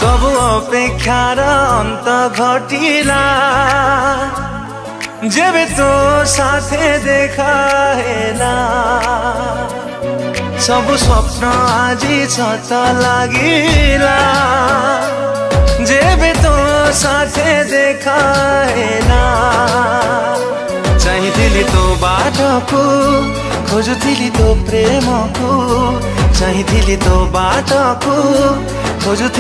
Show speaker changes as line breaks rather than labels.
सब अपेक्षार अंत घटिला जेबे तो साथे देखा हेला सब स्वप्न आजी छत लागिला जेबे तो साथे देखा हेला चाहिथिली तो बाटको खोजुथिली तो प्रेमको चाहिथिली तो बाटको खोजुथिली